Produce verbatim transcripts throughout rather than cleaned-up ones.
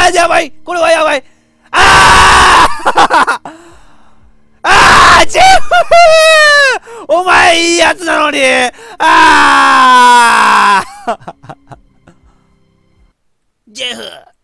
あーやばいこれはやばいあーあージェフお前いいやつなのにあージェフ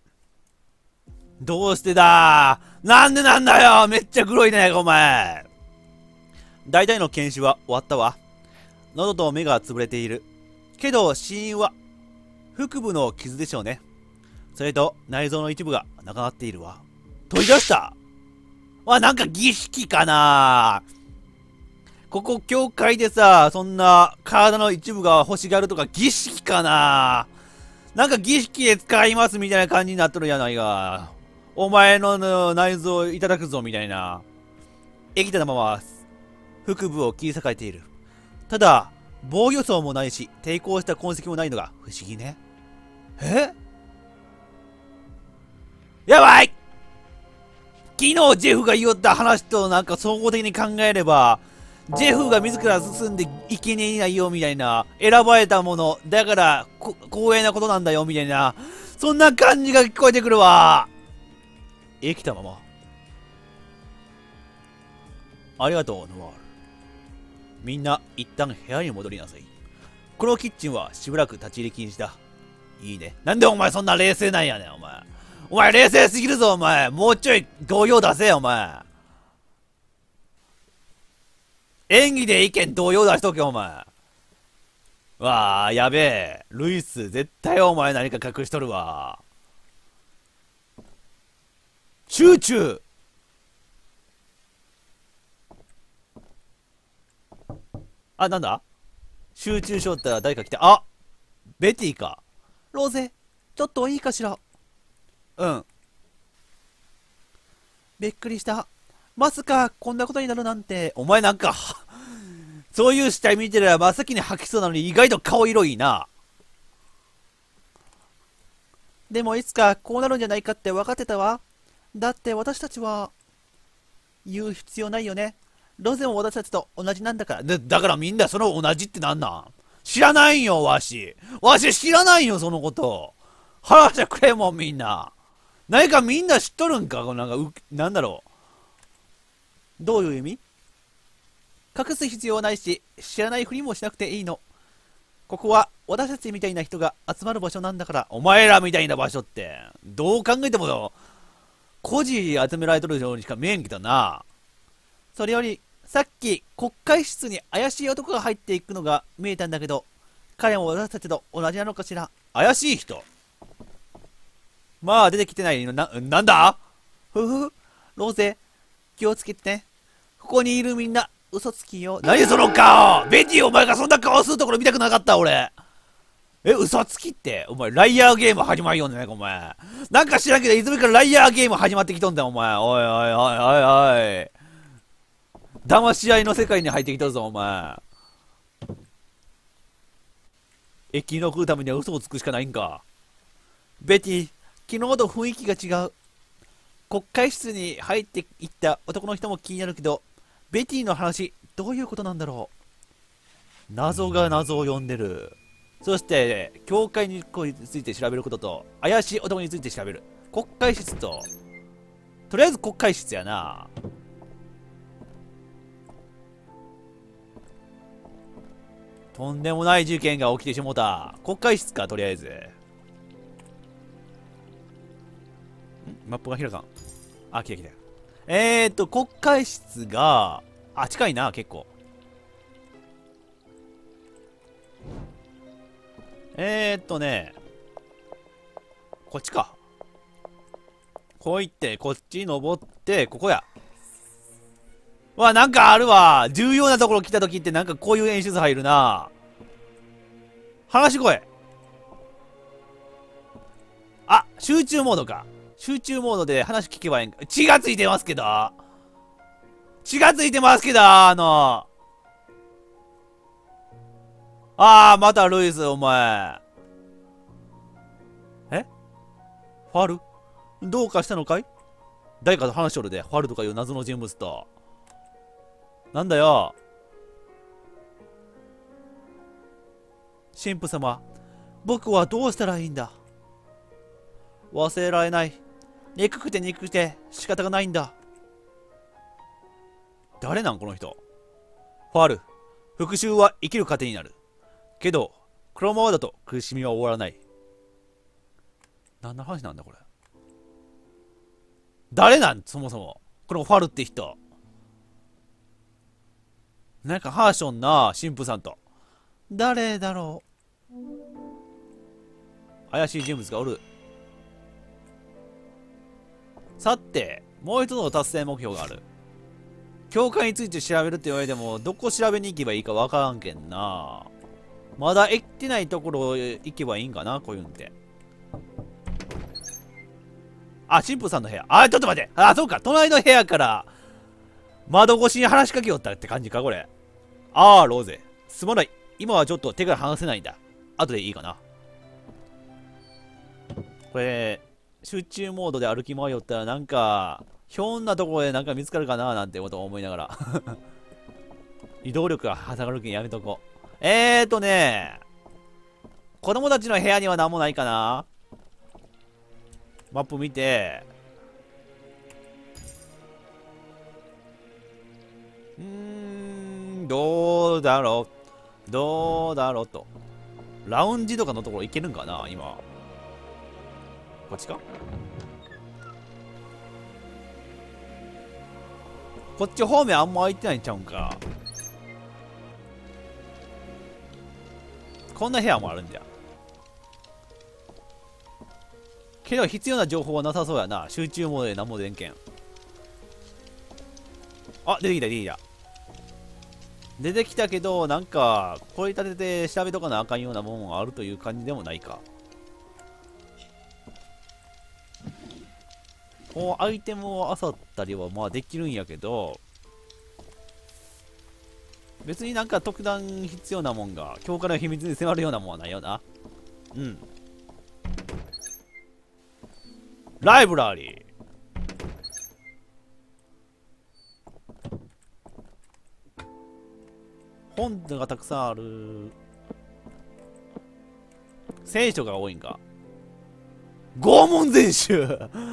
どうしてだーなんでなんだよめっちゃ黒いねお前大体の検視は終わったわ。喉と目が潰れている。けど死因は腹部の傷でしょうね。それと内臓の一部がなくなっているわ。取り出したわ、なんか儀式かなここ教会でさ、そんな体の一部が欲しがるとか儀式かななんか儀式で使いますみたいな感じになっとるやないか。お前の内臓いただくぞみたいな。生きたまま腹部を切り裂かれている。ただ、防御層もないし、抵抗した痕跡もないのが不思議ね。えやばい昨日ジェフが言った話となんか総合的に考えれば、ジェフが自ら進んでいけねえないよみたいな、選ばれたもの、だから光栄なことなんだよみたいな、そんな感じが聞こえてくるわ。生きたまま。ありがとう、ノワール。みんな一旦部屋に戻りなさい。このキッチンはしばらく立ち入り禁止だ。いいね。なんでお前そんな冷静なんやねん、お前。お前冷静すぎるぞ、お前。もうちょい動揺出せよ、お前。演技で意見動揺出しとけ、お前。わあ、やべえ。ルイス、絶対お前何か隠しとるわ。集中あ、なんだ集中しよったら誰か来て、あベティか。ローゼ、ちょっといいかしら。うん。びっくりした。まさかこんなことになるなんて。お前なんか、そういう死体見てれば真っ先に吐きそうなのに意外と顔色いいな。でもいつかこうなるんじゃないかって分かってたわ。だって私たちは、言う必要ないよね。ロゼも私たちと同じなんだから。だ、だからみんなその同じってなんなん知らないよ、わし。わし知らないよ、そのこと。話してくれもん、みんな。何かみんな知っとるんかなんか、う、なんだろう。どういう意味隠す必要はないし、知らないふりもしなくていいの。ここは私たちみたいな人が集まる場所なんだから。お前らみたいな場所って、どう考えても、孤児集められとるようにしか見えんけどな。それより、さっき国会室に怪しい男が入っていくのが見えたんだけど、彼も私たちと同じなのかしら。怪しい人まあ出てきてないのな、なんだふふ、ローゼ、気をつけてね。ここにいるみんな、嘘つきよ。何その顔ベティお前がそんな顔するところ見たくなかった俺。え、嘘つきってお前、ライアーゲーム始まるよね、お前。なんか知らんけど、いつもからライアーゲーム始まってきとんだよ、お前。おいおいおいおいおい。騙し合いの世界に入ってきたぞ、お前。え、生き残るためには嘘をつくしかないんか。ベティ、昨日と雰囲気が違う。国会室に入っていった男の人も気になるけど、ベティの話、どういうことなんだろう。謎が謎を呼んでる。そして、教会について調べることと、怪しい男について調べる。国会室と、とりあえず国会室やな。とんでもない事件が起きてしもうた。国会室か、とりあえず。んマップが開かん。あ、来た来た。えーっと、国会室が、あ、近いな、結構。えーっとね、こっちか。こう行って、こっち登って、ここや。わ、なんかあるわ。重要なところ来た時ってなんかこういう演出入るな。話し声。あ、集中モードか。集中モードで話聞けばいいんか。血がついてますけど。血がついてますけど、あの。あー、またルイス、お前。えファルどうかしたのかい誰かと話しとるで、ファルとかいう謎の人物と。なんだよ。神父様、僕はどうしたらいいんだ。忘れられない。 憎くて憎くて仕方がないんだ。誰なんこの人。ファール。復讐は生きる糧になる。けど、このままだと苦しみは終わらない。何の話なんだこれ。誰なんそもそも。このファルって人。なんかハーションな神父さんと。誰だろう。怪しい人物がおる。さて、もう一つの達成目標がある。教会について調べるって言われても、どこ調べに行けばいいかわからんけんな。まだ行ってないところ行けばいいんかな、こういうんって。あ、神父さんの部屋。あ、ちょっと待って。あ、そうか。隣の部屋から窓越しに話しかけよったって感じか、これ。ああ、ローゼ。すまない。今はちょっと手が離せないんだ。後でいいかな。これ、集中モードで歩き回りよったらなんか、ひょんなところでなんか見つかるかななんてことを思いながら。移動力が下がるけんやめとこう。えーとね、子供たちの部屋には何もないかな。マップ見て、うーん、どうだろう。どうだろうと。ラウンジとかのところ行けるんかな今。こっちかこっち方面あんま空いてないんちゃうんか。こんな部屋もあるんじゃ。けど必要な情報はなさそうやな。集中モードで何も出んけん。あ、出てきた出てきた。出てきたけど、なんか、これ立てて調べとかなあかんようなもんがあるという感じでもないか。こう、アイテムを漁ったりはまあできるんやけど、別になんか特段必要なもんが、教科の秘密に迫るようなもんはないよな。うん。ライブラリー。本がたくさんある。聖書が多いんか。拷問全集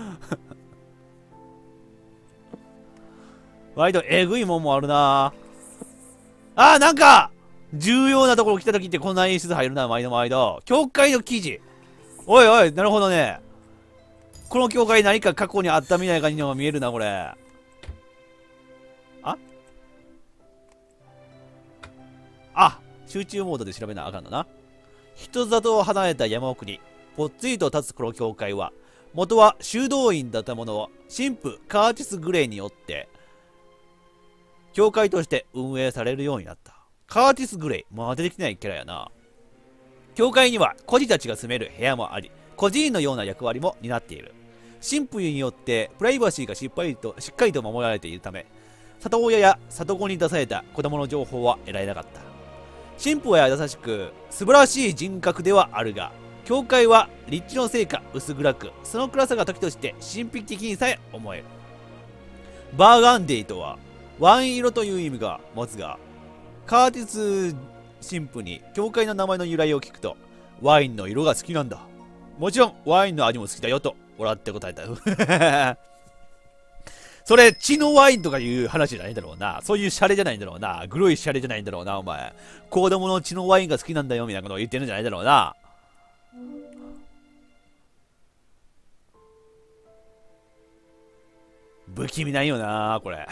割とえぐいもんもあるな。あー、なんか重要なところ来た時ってこんな演出入るな、毎度毎度。教会の記事。おいおい、なるほどね。この教会何か過去にあったみたいな感じにも見えるな、これ。ああ、集中モードで調べなあかんのな。人里を離れた山奥に、ぽっつりと立つこの教会は、元は修道院だったものを、神父カーティス・グレイによって、教会として運営されるようになった。カーティス・グレイ。まあ出てきてないキャラやな。教会には孤児たちが住める部屋もあり、孤児院のような役割も担っている。神父によってプライバシーがしっかりとしっかりと守られているため、里親や里子に出された子供の情報は得られなかった。神父は優しく素晴らしい人格ではあるが、教会は立地のせいか薄暗く、その暗さが時として神秘的にさえ思える。バーガンディとはワイン色という意味が持つが、カーティス神父に教会の名前の由来を聞くと、ワインの色が好きなんだ。もちろんワインの味も好きだよと笑って答えた。それ血のワインとかいう話じゃないんだろうな。そういうシャレじゃないんだろうな。グロいシャレじゃないんだろうな、お前。子供の血のワインが好きなんだよみたいなことを言ってるんじゃないんだろうな。不気味ないよな、これ。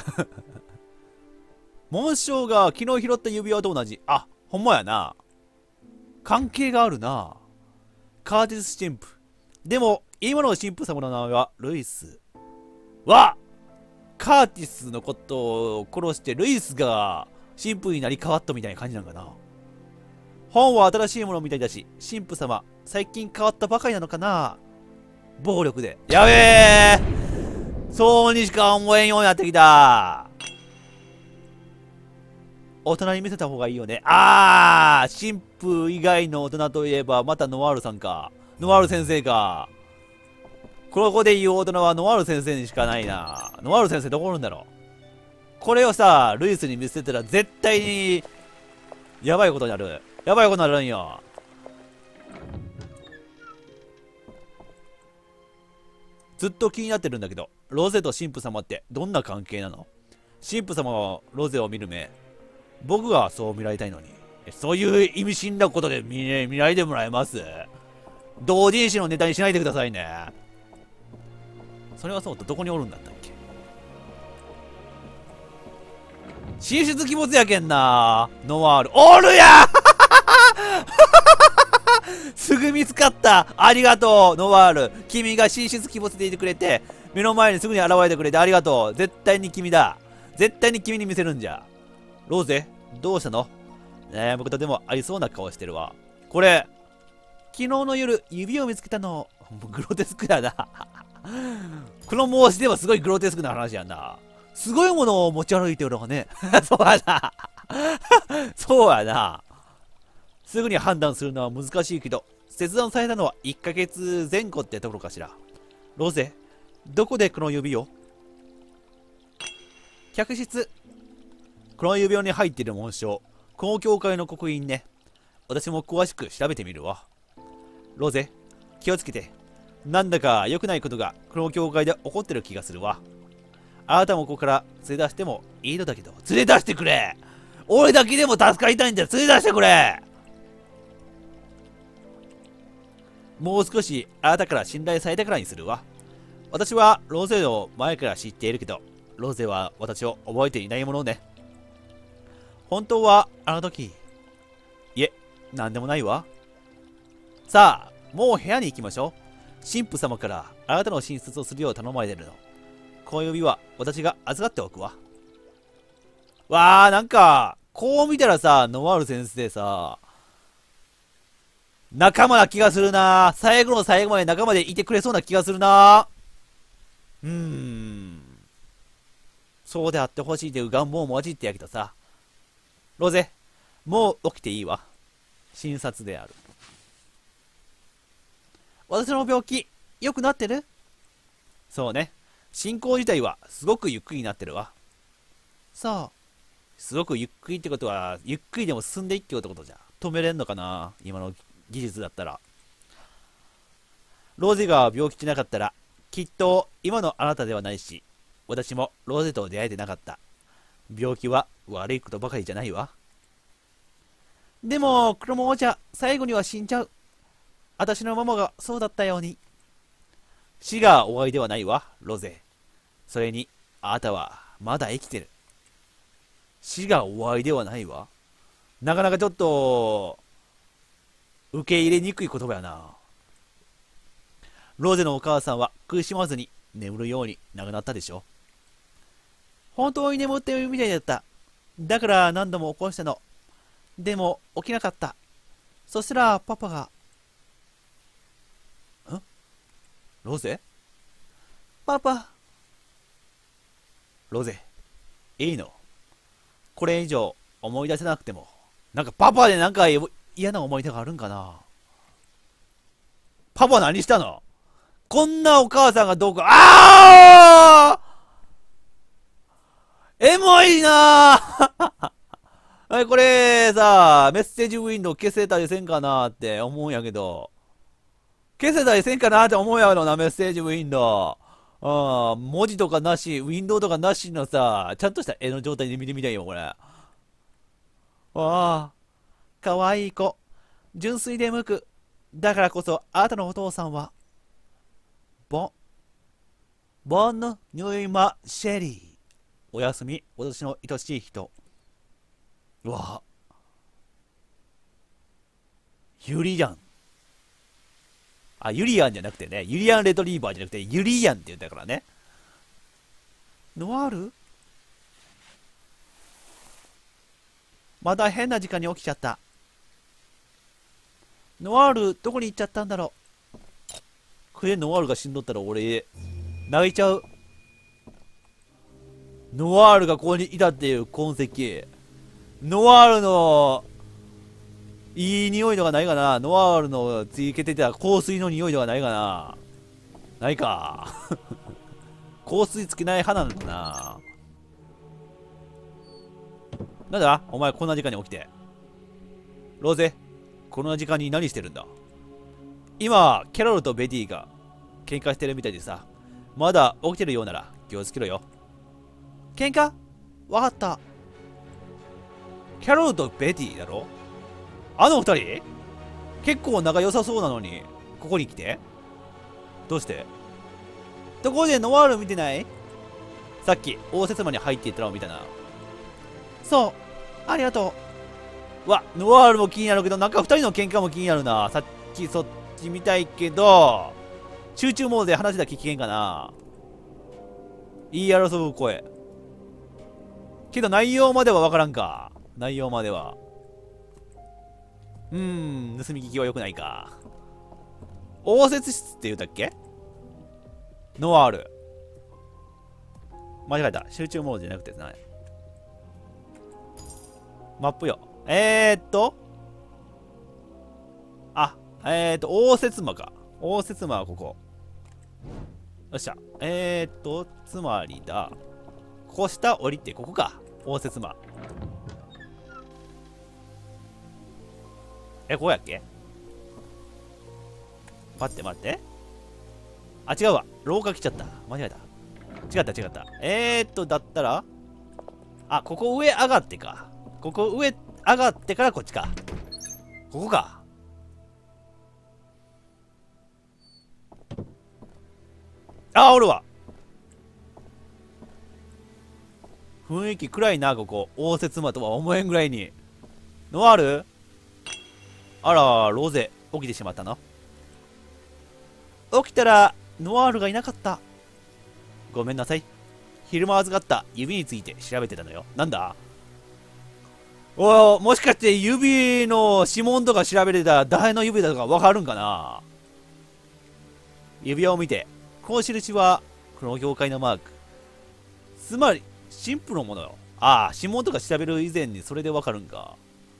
紋章が昨日拾った指輪と同じ。あ、ほんまやな。関係があるな。カーティス神父。でも、今の神父様の名前はルイス。わカーティスのことを殺してルイスが神父になり変わったみたいな感じなんかな。本は新しいものみたいだし、神父様、最近変わったばかりなのかな。暴力で。やべえそうにしか思えんようになってきた。大人に見せた方がいいよね。あー神父以外の大人といえば、またノワールさんか。ノワール先生か。ここで言う大人はノワール先生にしかないな。ノワール先生どこおるんだろう。これをさ、ルイスに見せたら絶対に、やばいことになる。やばいことになるんよ。 ずっと気になってるんだけど、ロゼと神父様ってどんな関係なの？神父様はロゼを見る目、僕がそう見られたいのに。そういう意味深なことで見、見ないでもらえます？同人誌のネタにしないでくださいね。それはそうとどこにおるんだったっけ？進出鬼没やけんな。ノワール。おるやすぐ見つかった。ありがとう、ノワール。君が進出鬼没でいてくれて、目の前にすぐに現れてくれてありがとう。絶対に君だ。絶対に君に見せるんじゃ。ローゼ、どうしたの？ねえ、僕とでもありそうな顔してるわ。これ、昨日の夜、指を見つけたの。グロテスクだな。この申しではすごいグロテスクな話やな。すごいものを持ち歩いてるのがね。そうやな。そうやな。すぐに判断するのは難しいけど、切断されたのはいっかげつぜん後ってところかしら。ロゼ、どこでこの指を？客室。この指輪に入っている紋章、この教会の刻印ね。私も詳しく調べてみるわ。ロゼ、気をつけて。なんだか良くないことがこの教会で起こってる気がするわ。あなたもここから連れ出してもいいのだけど、連れ出してくれ！俺だけでも助かりたいんだよ、連れ出してくれ！もう少しあなたから信頼されたからにするわ。私はロゼを前から知っているけど、ロゼは私を覚えていないものね。本当はあの時、いえ、なんでもないわ。さあ、もう部屋に行きましょう。神父様からあなたの診察をするよう頼まれてるの。この指は私が預かっておくわ。わあ、なんか、こう見たらさ、ノワール先生さ、仲間な気がするな。最後の最後まで仲間でいてくれそうな気がするな。うーん。そうであってほしいという願望も混じってやけどさ。ロゼ、もう起きていいわ。診察である。私の病気、良くなってる？そうね。進行自体はすごくゆっくりになってるわ。さあ、すごくゆっくりってことは、ゆっくりでも進んでいっきよってことじゃ。止めれんのかな、今の技術だったら。ロゼが病気じゃなかったら、きっと今のあなたではないし、私もロゼと出会えてなかった。病気は悪いことばかりじゃないわ。でも、クロモ王者、最後には死んじゃう。私のママがそうだったように。死が終わりではないわ、ロゼ。それに、あなたはまだ生きてる。死が終わりではないわ。なかなかちょっと、受け入れにくい言葉やな。ロゼのお母さんは苦しまずに眠るように亡くなったでしょ。本当に眠っているみたいだった。だから何度も起こしたの。でも起きなかった。そしたらパパが、ん？ロゼ？パパ。ロゼ、いいの？これ以上思い出せなくても、なんかパパでなんか嫌な思い出があるんかな。パパ何したの？こんなお母さんがどうか、あー！エモいなーはい、これさ、メッセージウィンドウ消せたりせんかなって思うんやけど、消せたりせんかなって思うやろな、メッセージウィンドウ。うん、文字とかなし、ウィンドウとかなしのさ、ちゃんとした絵の状態で見てみたいよ、これ。ああ、かわいい子。純粋で無垢。だからこそ、あなたのお父さんは、ボン、ボンヌ・ニュイマ・シェリー。おやすみ、私の愛しい人。うわユリアン。あ、ユリアンじゃなくてね、ユリアンレトリーバーじゃなくて、ユリアンって言ったからね。ノワール？まだ変な時間に起きちゃった。ノワール、どこに行っちゃったんだろう。これノワールが死んどったら俺、泣いちゃう。ノワールがここにいたっていう痕跡。ノワールの、いい匂いとかないかな。ノワールのついけてた香水の匂いとかないかな。ないか。香水つけない派なのかな。なんだお前こんな時間に起きて。ローゼ、こんな時間に何してるんだ。今、キャロルとベティが喧嘩してるみたいでさ、 まだ起きてるようなら気をつけろよ。喧嘩わかった。キャロルとベティだろ。あの二人結構仲良さそうなのに、ここに来てどうして？ところでノワール見てない？さっき応接間に入っていったのを見たな。そう、ありがとう。わ、ノワールも気になるけど、なんか二人の喧嘩も気になるな。さっきそっち見たいけど、集中モードで話だけ聞けんかな。言い争う声。けど内容まではわからんか。内容までは。うーん、盗み聞きは良くないか。応接室って言うたっけ？ノワール。間違えた。集中モードじゃなくてない。マップよ。えーっと。あ、えーっと、応接間か。応接間はここ。よっしゃ。えーっと、つまりだ。ここ下降りて、ここか。応接間。え、ここやっけ？待って待って。あ、違うわ。廊下来ちゃった。間違えた。違った違った。えーっと、だったら、あ、ここ上上がってか。ここ上上がってからこっちか。ここか。あ、おるわ。雰囲気暗いな、ここ。応接間とは思えんぐらいに。ノワール？あら、ロゼ、起きてしまったの？起きたら、ノワールがいなかった。ごめんなさい。昼間預かった指について調べてたのよ。なんだ？おい、もしかして指の指紋とか調べてたら誰の指だとかわかるんかな？指輪を見て、この印は、この業界のマーク。つまり、神父のものよ。ああ、指紋とか調べる以前にそれでわかるんか。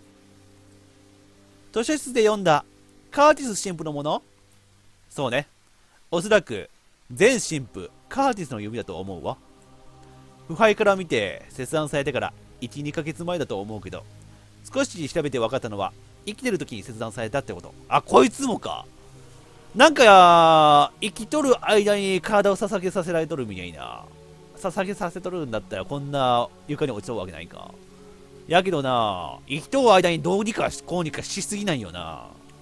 図書室で読んだ、カーティス神父のもの？そうね。おそらく、全神父、カーティスの指だと思うわ。腐敗から見て、切断されてからいち、にかげつまえだと思うけど、少し調べて分かったのは、生きてる時に切断されたってこと。あ、こいつもか。なんか、生きとる間に体を捧げさせられとるみたいな。捧げさせとるんだったら、こんな床に落ちとるわけないか。やけどな、生きとる間にどうにかこうにかしすぎないよな。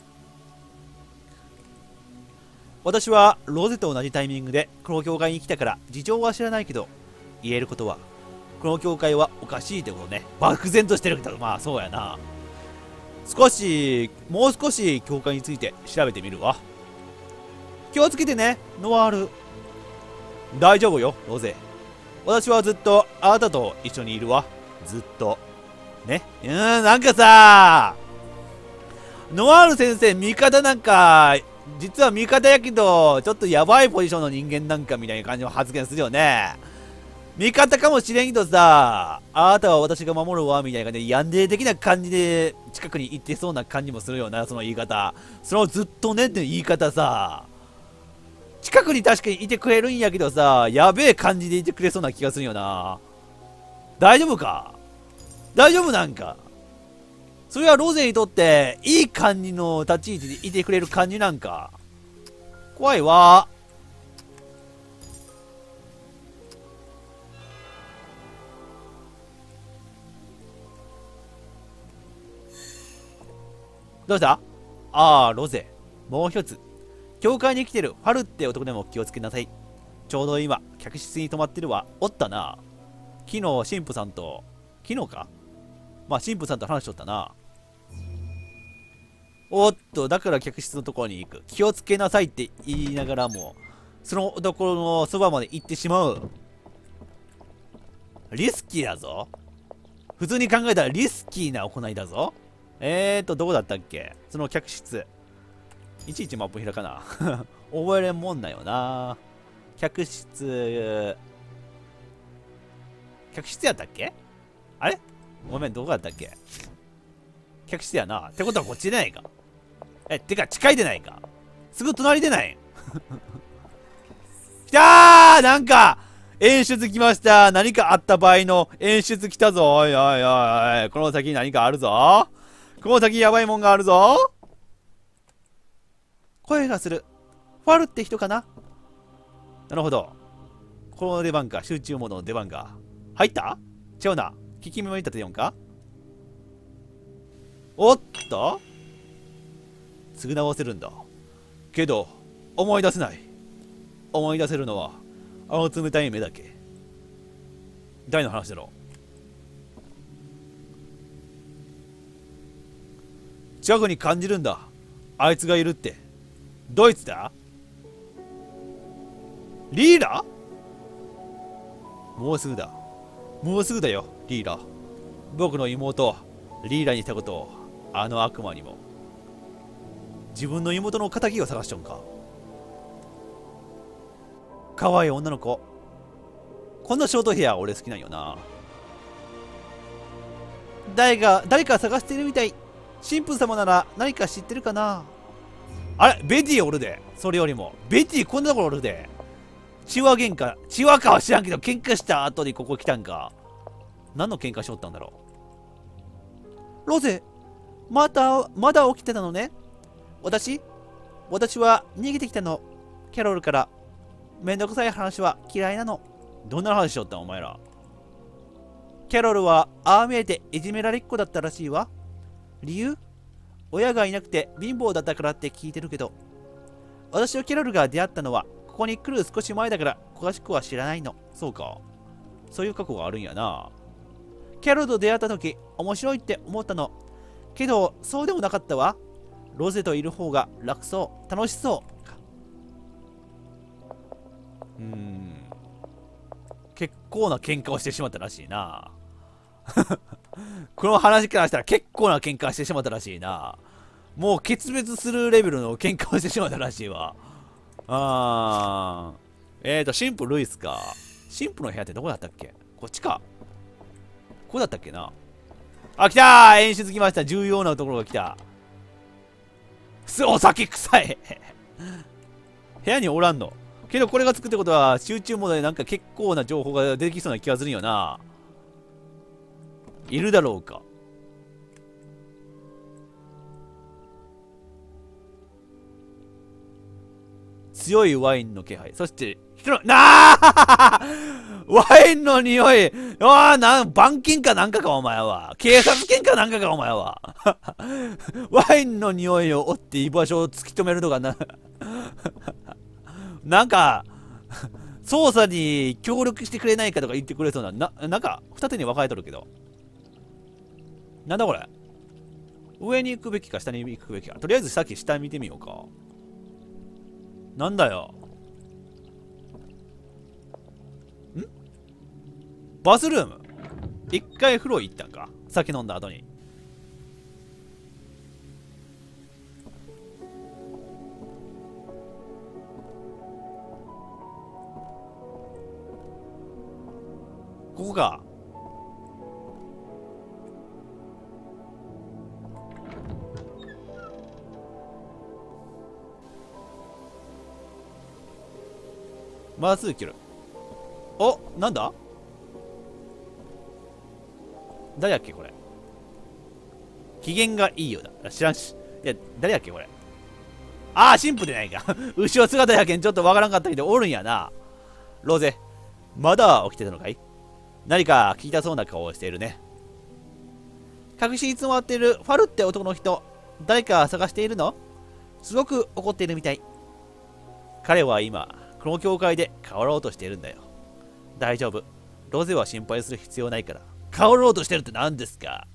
私はロゼと同じタイミングでこの教会に来たから事情は知らないけど、言えることはこの教会はおかしいってことね。漠然としてるけど、まあそうやな。少しもう少し教会について調べてみるわ。気をつけてね、ノワール。大丈夫よ、ロゼ。私はずっとあなたと一緒にいるわ。ずっとね。うーん、なんかさ、ノワール先生味方なんか実は味方やけど、ちょっとやばいポジションの人間なんかみたいな感じの発言するよね。味方かもしれんけどさ、あなたは私が守るわ、みたいな感じで、ヤンデー的な感じで近くに行ってそうな感じもするよな、その言い方。そのずっとねって言い方さ、近くに確かにいてくれるんやけどさ、やべえ感じでいてくれそうな気がするよな。大丈夫か？大丈夫なんか？それはロゼにとっていい感じの立ち位置でいてくれる感じなんか？怖いわ。どうした？ああ、ロゼ。もう一つ。教会に来てるファルって男でも気をつけなさい。ちょうど今、客室に泊まってるわ。おったな。昨日、神父さんと、昨日か？まあ、神父さんと話しとったな。おっと、だから客室のところに行く。気をつけなさいって言いながらも、その男のそばまで行ってしまう。リスキーだぞ。普通に考えたらリスキーな行いだぞ。えーと、どこだったっけ？その客室。いちいちマップ開かな。覚えれんもんだよな。客室。客室やったっけ？あれ？ごめん、どこだったっけ？客室やな。ってことはこっちでないか。え、てか近いでないか。すぐ隣でない。きたー！なんか演出来ました。何かあった場合の演出来たぞ。おいおいおいおい。この先何かあるぞ。この先やばいもんがあるぞ。声がする。ファルって人かな？なるほど。 この出番か。集中モードの出番か。入った？違うな。聞き耳たてよんか。おっと償わせるんだ。けど、思い出せない。思い出せるのは、あの冷たい目だけ。誰の話だろう。近くに感じるんだ。あいつがいるって。ドイツだ？リーラ？もうすぐだ。もうすぐだよ、リーラ。僕の妹、リーラにしたことを、あの悪魔にも。自分の妹の仇を探しちょんか。かわいい女の子。こんなショートヘア俺好きなんよな。誰が、誰か探しているみたい。神父様なら何か知ってるかな。あれベティおるで。それよりも。ベティこんなところおるで。血は喧嘩。血はかは知らんけど、喧嘩した後にここ来たんか。何の喧嘩しおったんだろう。ロゼ、また、まだ起きてたのね。私私は逃げてきたの。キャロルから。めんどくさい話は嫌いなの。どんな話しよったんお前ら。キャロルはああ見えていじめられっ子だったらしいわ。理由？親がいなくて貧乏だったからって聞いてるけど。私とキャロルが出会ったのはここに来る少し前だから詳しくは知らないの。そうか。そういう過去があるんやな。キャロルと出会った時面白いって思ったの。けどそうでもなかったわ。ロゼといる方が楽そう。楽しそう。うーん。結構な喧嘩をしてしまったらしいな。この話からしたら結構な喧嘩してしまったらしいな。もう決別するレベルの喧嘩をしてしまったらしいわ。あー。えーと、神父ルイスか。神父の部屋ってどこだったっけ？こっちか。ここだったっけな。あ、来たー！演出来ました。重要なところが来た。す、お酒臭い部屋におらんの。けどこれがつくってことは集中モードでなんか結構な情報が出てきそうな気がするんよな。いるだろうか。強いワインの気配。そして人のなあワインの匂い。ああ、なん板金かなんかかお前は。警察犬かなんかかお前は。ワインの匂いを追って居場所を突き止めるのがななんか捜査に協力してくれないかとか言ってくれそうな、な、なんか二手に分かれとるけど。なんだこれ。上に行くべきか下に行くべきか。とりあえずさっき下見てみようか。なんだよ。んバスルーム。一回風呂行ったんか。酒飲んだ後に。ここか。まっすぐ切る。お、なんだ誰やっけこれ。機嫌がいいようだ。知らんし。いや、誰やっけこれ。ああ、神父でないか。後ろ姿やけんちょっとわからんかったけど、おるんやな。ローゼ、まだ起きてたのかい？何か聞いたそうな顔をしているね。隠しに詰まっているファルって男の人、誰か探しているの？すごく怒っているみたい。彼は今、この教会で変わろうとしているんだよ。大丈夫。ロゼは心配する必要ないから。変わろうとしてるって何ですか？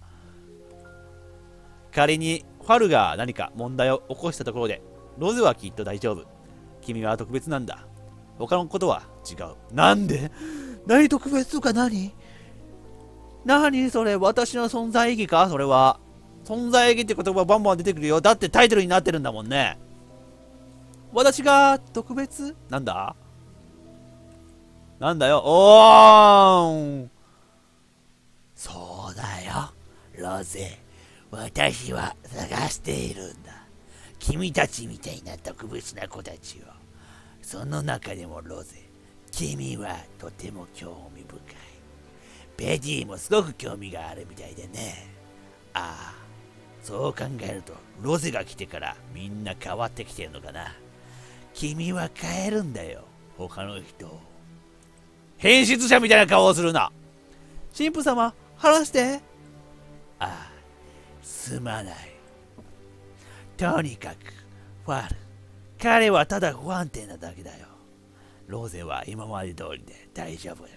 仮にファルが何か問題を起こしたところで、ロゼはきっと大丈夫。君は特別なんだ。他のことは違う。なんで？何特別とか何？何それ？私の存在意義か？それは。存在意義って言葉バンバン出てくるよ。だってタイトルになってるんだもんね。私が特別？なんだ？なんだよ。おーん。そうだよ、ロゼ。私は探しているんだ。君たちみたいな特別な子たちを。その中でもロゼ、君はとても興味深い。ベティもすごく興味があるみたいでね。ああ、そう考えるとロゼが来てからみんな変わってきてるのかな。君は変えるんだよ、他の人を。 変質者みたいな顔をするな。神父様、話して。ああ、すまない。とにかく、ファル。彼はただ不安定なだけだよ。ローゼは今まで通りで大丈夫だから。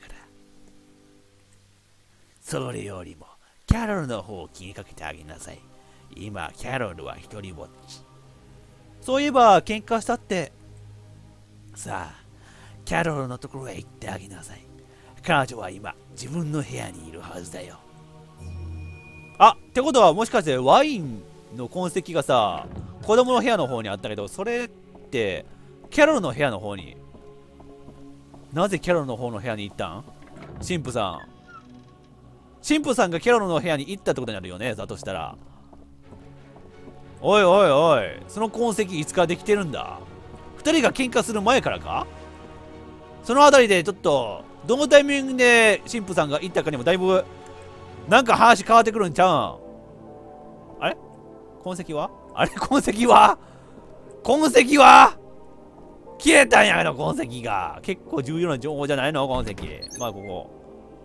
それよりも、キャロルの方を気にかけてあげなさい。今、キャロルは一人ぼっち。そういえば、喧嘩したって。さあ、キャロルのところへ行ってあげなさい。彼女は今、自分の部屋にいるはずだよ。あ、ってことはもしかしてワインの痕跡がさ、子供の部屋の方にあったけど、それって、キャロルの部屋の方に。なぜキャロルの方の部屋に行ったん？神父さん。神父さんがキャロルの部屋に行ったってことになるよね、だとしたら。おいおいおい、その痕跡いつからできてるんだ？二人が喧嘩する前からか？そのあたりでちょっと、どのタイミングで神父さんが行ったかにもだいぶ、なんか話変わってくるんちゃうん？あれ？痕跡は？あれ？痕跡は？痕跡は消えたんやけど、痕跡が。結構重要な情報じゃないの？痕跡。まあ、ここ。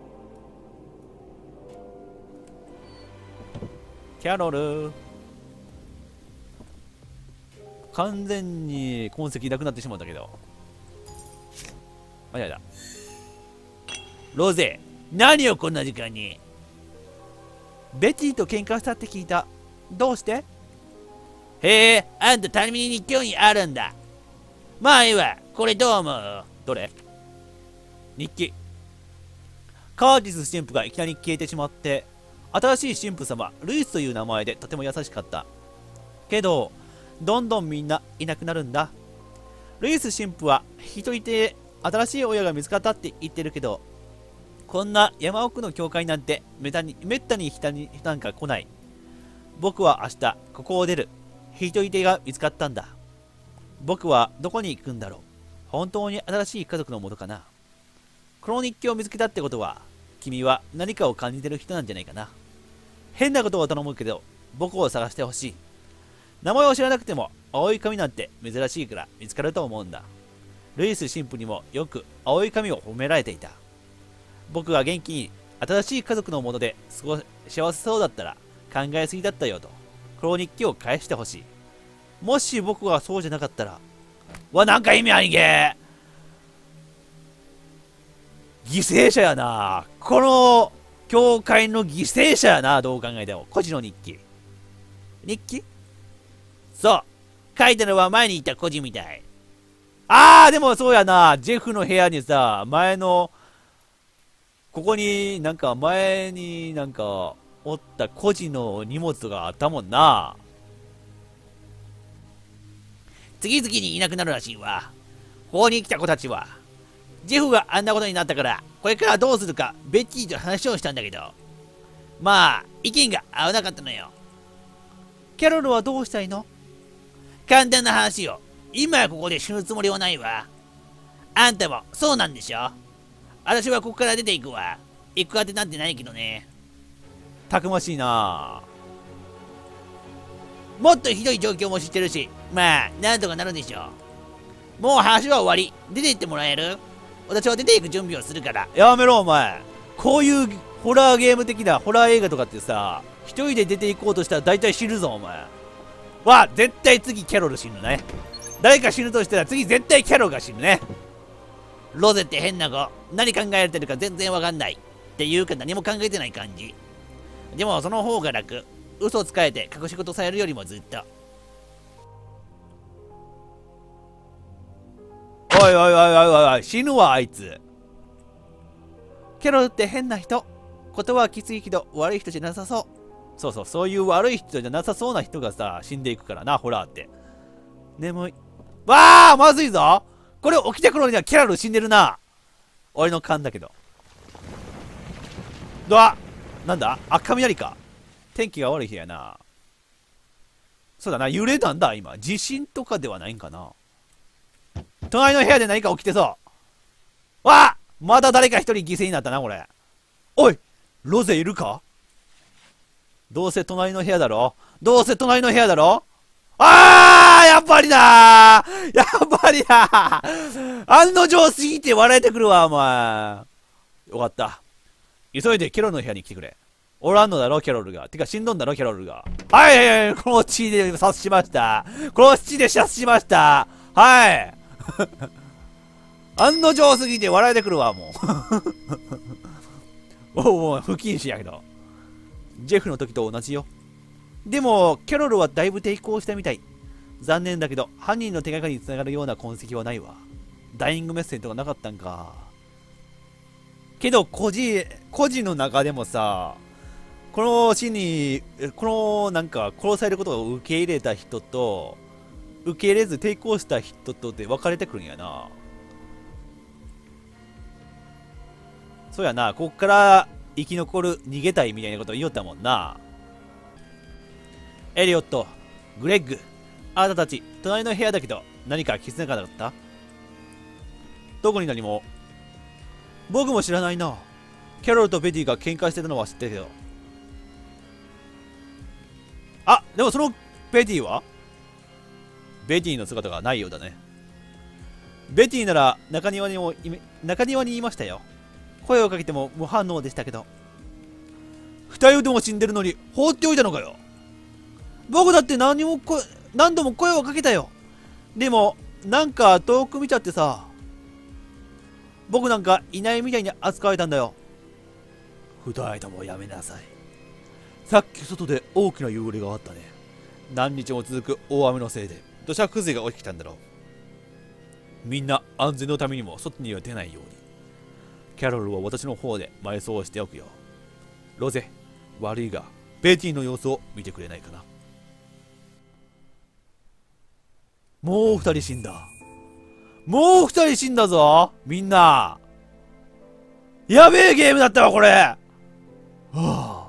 キャロル。完全に痕跡なくなってしまったけど。間違えた。ロゼ、何をこんな時間に？ベティと喧嘩したって聞いた。どうして？へえ、あんたタイミングに興味あるんだ。まあいいわ。これどう思う？どれ？日記。カーティス神父がいきなり消えてしまって、新しい神父様、ルイスという名前でとても優しかった。けど、どんどんみんないなくなるんだ。ルイス神父は一人で新しい親が見つかったって言ってるけど、こんな山奥の教会なんてめったにめったに人になんか来ない。僕は明日ここを出る。一人手が見つかったんだ。僕はどこに行くんだろう。本当に新しい家族のもとかな。この日記を見つけたってことは、君は何かを感じてる人なんじゃないかな。変なことを頼むけど、僕を探してほしい。名前を知らなくても、青い髪なんて珍しいから見つかると思うんだ。ルイス神父にもよく青い髪を褒められていた。僕が元気に新しい家族のもとで過ご幸せそうだったら考えすぎだったよと、この日記を返してほしい。もし僕がそうじゃなかったら、わ、なんか意味ありげー。犠牲者やな。この教会の犠牲者やな。どう考えても。孤児の日記。日記？そう。書いたのは前にいた孤児みたい。あー、でもそうやな。ジェフの部屋にさ、前の、ここになんか前になんかおった孤児の荷物があったもんな。次々にいなくなるらしいわ。ここに来た子たちは。ジェフがあんなことになったから、これからどうするかベッキーと話をしたんだけど、まあ、意見が合わなかったのよ。キャロルはどうしたいの？簡単な話よ。今はここで死ぬつもりはないわ。あんたもそうなんでしょ？私はここから出ていくわ。行く当てなんてないけどね。たくましいな。もっとひどい状況も知ってるし、まあ、なんとかなるでしょう。もう話は終わり。出て行ってもらえる？私は出て行く準備をするから。やめろ、お前。こういうホラーゲーム的なホラー映画とかってさ、一人で出て行こうとしたら大体死ぬぞ、お前。わ、絶対次キャロル死ぬね。誰か死ぬとしたら次絶対キャロルが死ぬね。ロゼって変な子。何考えられてるか全然わかんない。っていうか何も考えてない感じ。でもその方が楽。嘘をつかえて隠し事されるよりもずっと。おいおいおいおいおい、死ぬわあいつ。キャロルって変な人。言葉はきついけど悪い人じゃなさそう。そうそう、そういう悪い人じゃなさそうな人がさ、死んでいくからな、ホラーって。眠い。わあ、まずいぞ。これ起きた頃にはキャロル死んでるな。俺の勘だけど。うわ、なんだ？あ、雷か。天気が悪い日やな。そうだな、揺れたんだ、今。地震とかではないんかな。隣の部屋で何か起きてそう。わあ、まだ誰か一人犠牲になったな、これ。おい、ロゼいるか？どうせ隣の部屋だろ？どうせ隣の部屋だろ？あー、やっぱりだー、やっぱりだー、案の定すぎて笑えてくるわ、お前。 よかった。急いでキャロルの部屋に来てくれ。おらんのだろ、キャロルが。てか、死んどんだろ、キャロルが。はいはいはい、この血で殺しました。この血で殺しました。はい。案の定すぎて笑えてくるわ、もう。おお、不謹慎やけど。ジェフの時と同じよ。でも、キャロルはだいぶ抵抗したみたい。残念だけど、犯人の手がかりにつながるような痕跡はないわ。ダイイングメッセージとかなかったんか。けど、孤児、孤児の中でもさ、この死に、このなんか殺されることを受け入れた人と、受け入れず抵抗した人とで分かれてくるんやな。そうやな、こっから生き残る、逃げたいみたいなことを言おったもんな。エリオット、グレッグ、あなたたち、隣の部屋だけど、何か気づかなかった？どこに何も。僕も知らないな。キャロルとベティが喧嘩してたのは知ってるけど。あ、でもそのベティはベティの姿がないようだね。ベティなら中庭にも中庭にいましたよ。声をかけても無反応でしたけど。二人とも死んでるのに放っておいたのかよ。僕だって何もこ何度も声をかけたよ。でもなんか遠く見ちゃってさ。僕なんかいないみたいに扱われたんだよ。二人ともやめなさい。さっき外で大きな揺れがあったね。何日も続く大雨のせいで土砂崩れが起きてきたんだろう。みんな安全のためにも外には出ないように。キャロルは私の方で埋葬しておくよ。ロゼ、悪いがベティの様子を見てくれないかな。もう二人死んだ。もう二人死んだぞみんな。やべえゲームだったわこれ。はあ